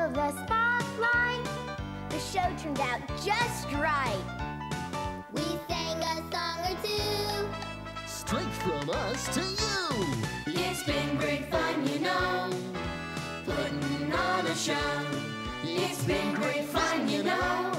of the spotlight. The show turned out just right. We sang a song or two, straight from us to you. It's been great fun, you know, putting on a show. It's been great fun, you know,